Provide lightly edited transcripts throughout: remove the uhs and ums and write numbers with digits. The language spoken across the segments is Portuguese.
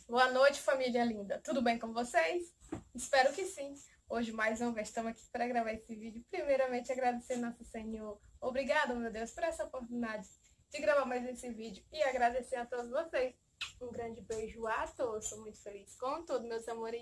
Boa noite, família linda. Tudo bem com vocês? Espero que sim. Hoje, mais uma vez, estamos aqui para gravar esse vídeo. Primeiramente, agradecer Nosso Senhor. Obrigado, meu Deus, por essa oportunidade de gravar mais esse vídeo. E agradecer a todos vocês. Um grande beijo a todos. Sou muito feliz com tudo, meus amores.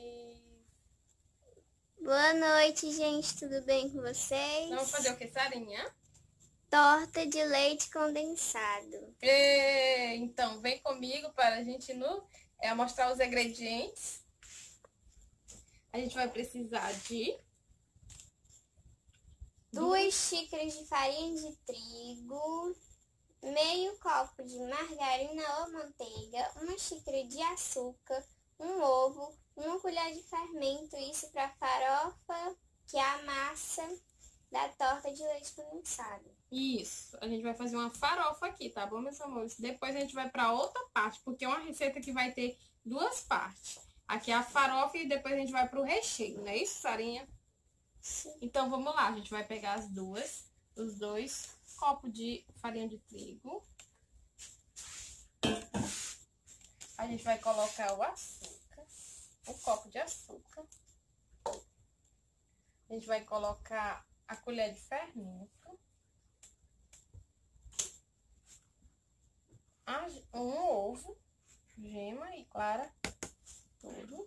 Boa noite, gente. Tudo bem com vocês? Vamos fazer o que, Sarinha? Torta de leite condensado. Então, vem comigo para a gente mostrar os ingredientes. A gente vai precisar de 2 xícaras de farinha de trigo, meio copo de margarina ou manteiga, 1 xícara de açúcar, um ovo, 1 colher de fermento, isso para farofa, que é a massa da torta de leite condensado. Isso, a gente vai fazer uma farofa aqui, tá bom, meus amores? Depois a gente vai para outra parte, porque é uma receita que vai ter 2 partes. Aqui é a farofa e depois a gente vai pro recheio, não é isso, Sarinha? Sim. Então vamos lá, a gente vai pegar os 2 copos de farinha de trigo. A gente vai colocar o açúcar, um copo de açúcar. A gente vai colocar a colher de fermento. Um ovo, gema e clara, tudo.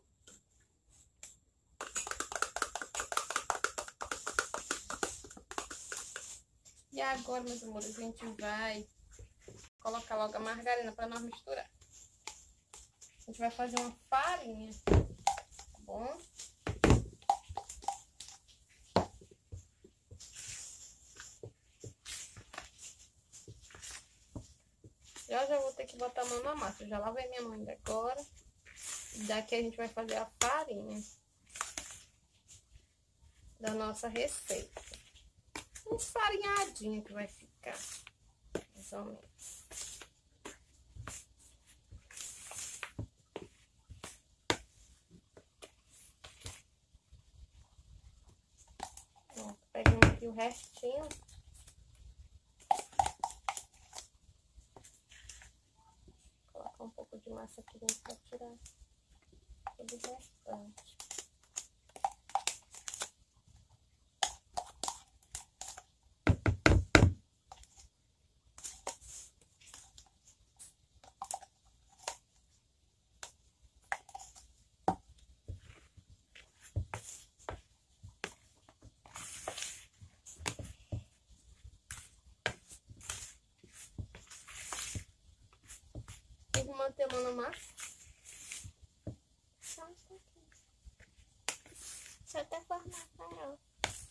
E agora, meus amores, a gente vai colocar logo a margarina para nós misturar. A gente vai fazer uma farinha, tá bom? Já vou ter que botar a mão na massa. Eu já lavei minha mão ainda agora. Daqui a gente vai fazer a farinha da nossa receita. Um farinhadinho que vai ficar, mais ou menos. Pronto, pegamos aqui o restinho. Colocar um pouco de massa aqui dentro para tirar todo o restante. Vou manter a mão na massa. Só um pouquinho. Só até formar a farofa.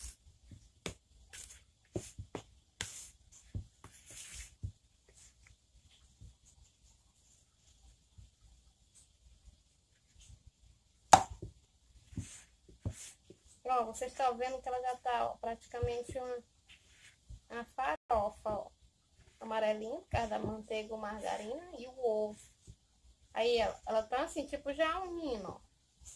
Ó, vocês estão vendo que ela já tá, ó, praticamente uma farofa, ó. Amarelinha, por causa da manteiga ou margarina e o ovo. Aí ela tá assim, tipo já unindo, ó.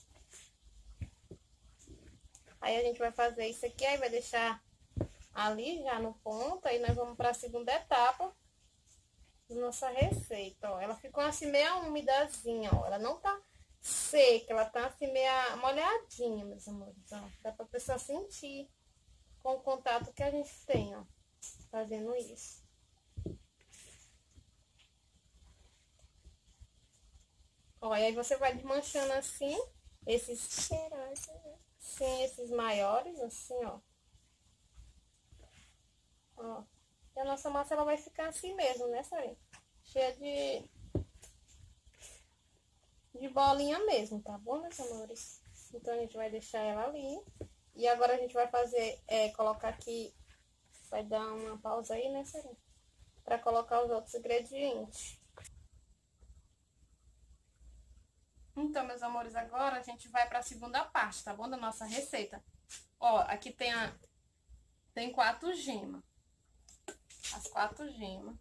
Aí a gente vai fazer isso aqui, aí vai deixar ali já no ponto. Aí nós vamos para a segunda etapa da nossa receita, ó. Ela ficou assim meio umidazinha, ó. Ela não tá seca, ela tá assim meio molhadinha, meus amores, ó. Dá pra pessoa sentir com o contato que a gente tem, ó, fazendo isso. Ó, e aí você vai desmanchando assim, esses Cheirosa, né? sim, esses maiores, assim, ó. Ó. E a nossa massa, ela vai ficar assim mesmo, né, Sarinha? Cheia de bolinha mesmo, tá bom, meus amores? Então, a gente vai deixar ela ali. E agora a gente vai fazer, colocar aqui, vai dar uma pausa aí, né, Sarinha? Pra colocar os outros ingredientes. Então, meus amores, agora a gente vai para a segunda parte, tá bom? Da nossa receita. Ó, aqui tem 4 gemas. As 4 gemas.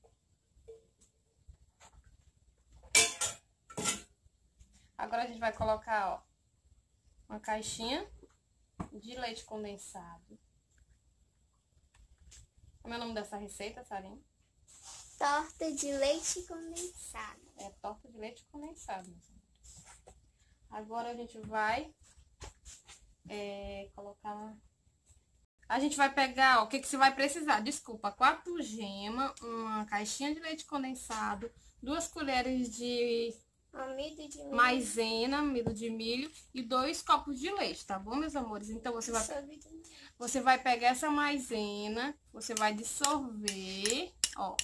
Agora a gente vai colocar, ó, uma caixinha de leite condensado. Como é o nome dessa receita, Sarinha? Torta de leite condensado. É torta de leite condensado, meus amores. Agora a gente vai colocar... A gente vai pegar, ó, o que que você vai precisar? Desculpa, 4 gemas, uma caixinha de leite condensado, 2 colheres de Amido de milho. maisena, amido de milho e 2 copos de leite, tá bom, meus amores? Então, você vai pegar essa maisena, você vai dissolver, ó.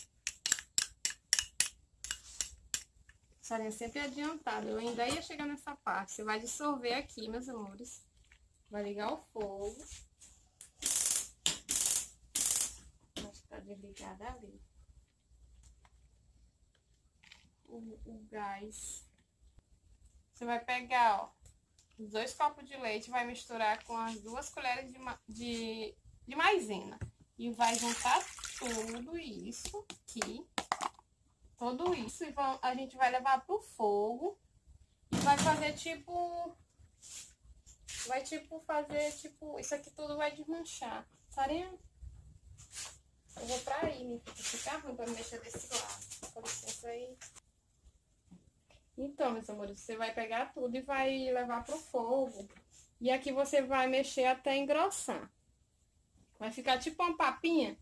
Sarinha sempre adiantada, eu ainda ia chegar nessa parte. Você vai dissolver aqui, meus amores. Vai ligar o fogo. Tá desligada ali o gás. Você vai pegar, ó, os 2 copos de leite, vai misturar com as 2 colheres de maisena e vai juntar tudo isso aqui, tudo isso, e a gente vai levar pro fogo e vai fazer tipo, isso aqui tudo vai desmanchar, Sarinha? Eu vou pra aí, né? Fica ruim pra mexer desse lado. Com licença aí. Então, meus amores, você vai pegar tudo e vai levar pro fogo. E aqui você vai mexer até engrossar. Vai ficar tipo uma papinha.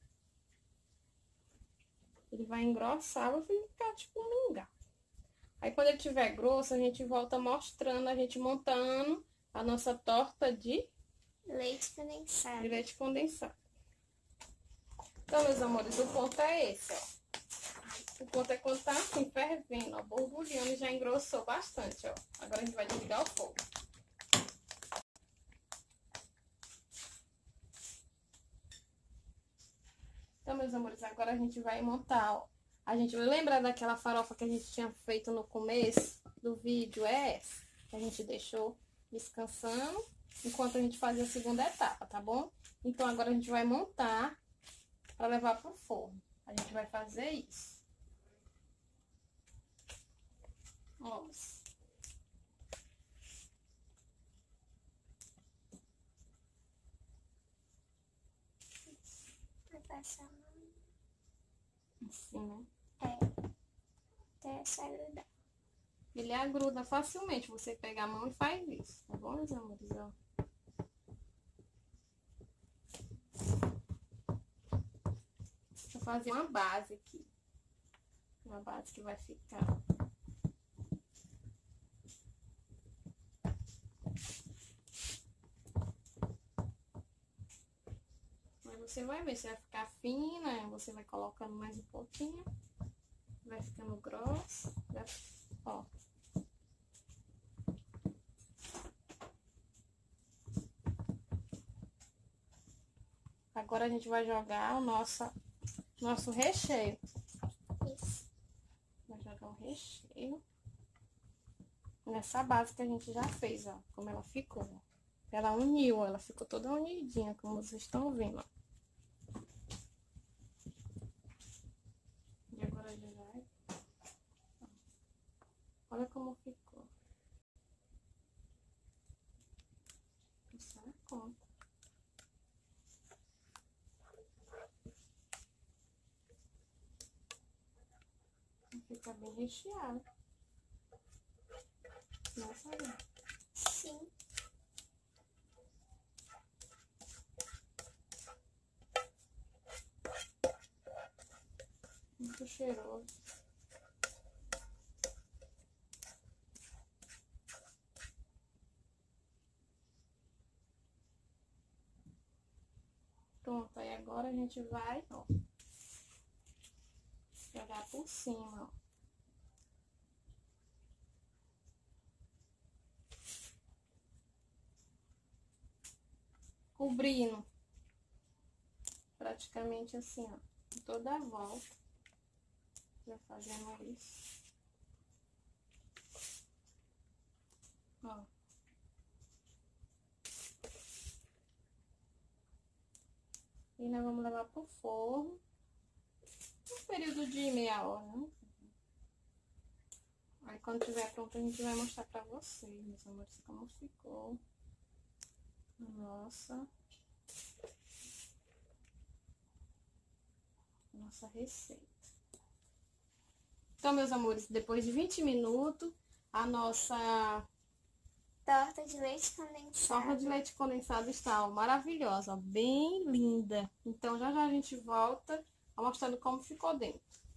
Ele vai engrossar, vai ficar tipo um mingau. Aí quando ele tiver grosso, a gente volta mostrando, a gente montando a nossa torta de leite condensado. De leite condensado. Então, meus amores, o ponto é esse, ó. O ponto é quando tá assim, fervendo, ó, borbulhando e já engrossou bastante, ó. Agora a gente vai desligar o fogo. Então, meus amores, agora a gente vai montar, ó. A gente vai lembrar daquela farofa que a gente tinha feito no começo do vídeo, essa, que a gente deixou descansando, enquanto a gente fazia a segunda etapa, tá bom? Então, agora a gente vai montar para levar pro forno. A gente vai fazer isso. Nossa. Vai passar a mão. Assim, né? Até essa grudar. Ele agruda facilmente. Você pega a mão e faz isso, tá bom, meus amores? Ó. Deixa eu fazer uma base aqui. Uma base que vai ficar. Mas você vai ver se vai ficar fina, você vai colocando mais um pouquinho. Vai ficando grossa. Ó. Agora a gente vai jogar o nosso recheio. Isso. Vai jogar o recheio nessa base que a gente já fez, ó. Como ela ficou, ó. Ela uniu, ela ficou toda unidinha, como vocês estão vendo, ó. E agora já vai. Olha como ficou. Isso é a conta. Fica bem recheado. Não sabe? Sim. Muito cheiroso. Pronto, aí agora a gente vai, ó, jogar por cima, ó. Cobrindo. Praticamente assim, ó. Toda a volta. Já fazendo isso. Ó. E nós vamos levar pro forno. Um período de meia hora, né? Aí quando tiver pronto a gente vai mostrar pra vocês, meus amores, como ficou. Nossa receita. Então, meus amores, depois de 20 minutos, a nossa Torta de leite condensado. Torta de leite condensado está, ó, maravilhosa, ó, bem linda. Então, já já a gente volta mostrando como ficou dentro.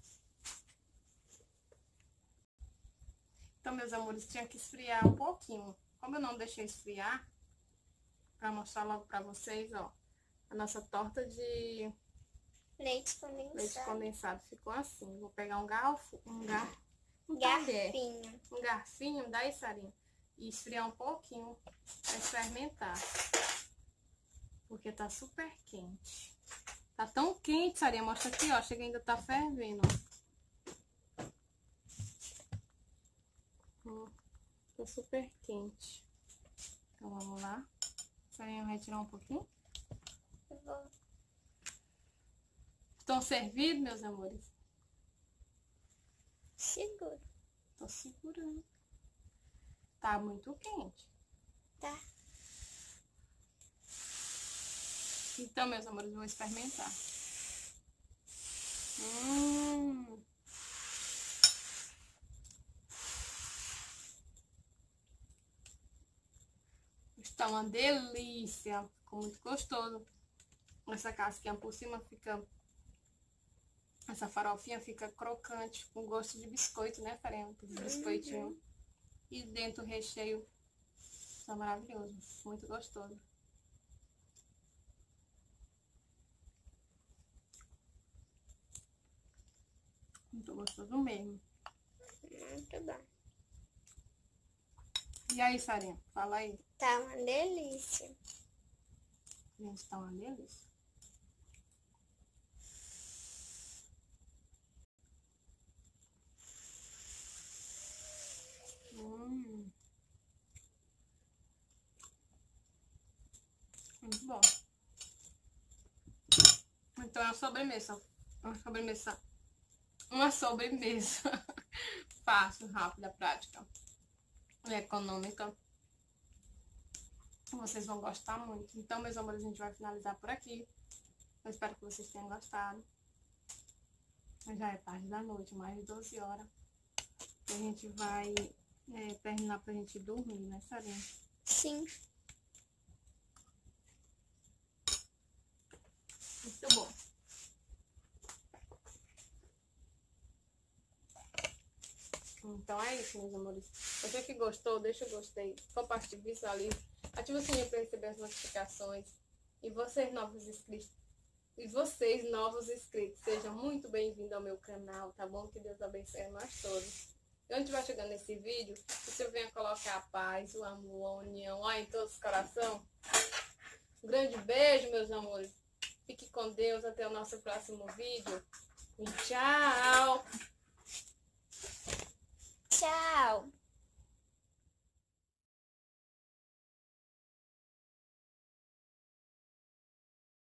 Então, meus amores, tinha que esfriar um pouquinho. Como eu não deixei esfriar, pra mostrar logo pra vocês, ó, a nossa torta de Leite condensado. leite condensado ficou assim. Vou pegar um talher, Garfinho. um garfinho, daí, Sarinha, e esfriar um pouquinho pra fermentar. Porque tá super quente. Tá tão quente, Sarinha, mostra aqui, ó, chega ainda tá fervendo, ó. Tá super quente. Então, vamos lá. Sarinha vai tirar um pouquinho. Eu vou... Estão servidos, meus amores? Seguro. Tô segurando. Tá muito quente. Tá. Então, meus amores, eu vou experimentar. Está uma delícia. Ficou muito gostoso. Essa casquinha por cima fica... Essa farofinha fica crocante, com gosto de biscoito, né, Farinha? Biscoitinho. E dentro o recheio está maravilhoso. Muito gostoso. Muito gostoso mesmo. Muito bom. E aí, Sarinha? Fala aí. Tá uma delícia. Gente, tá uma delícia. Muito bom. Então é uma sobremesa. Uma sobremesa fácil, rápida, prática e econômica. Vocês vão gostar muito. Então, meus amores, a gente vai finalizar por aqui. Eu espero que vocês tenham gostado. Já é tarde da noite, mais de 12 horas. E a gente vai terminar pra gente dormir, né, Sarinha? Sim. Muito bom. Então é isso, meus amores. Você que gostou, deixa o gostei, compartilhe, visualize, ative o sininho para receber as notificações. E vocês novos inscritos, sejam muito bem-vindos ao meu canal, tá bom? Que Deus abençoe a nós todos. E onde vai chegando nesse vídeo, você venha colocar a paz, o amor, a união, ó, em todos os corações. Um grande beijo, meus amores. Fique com Deus, até o nosso próximo vídeo. E tchau!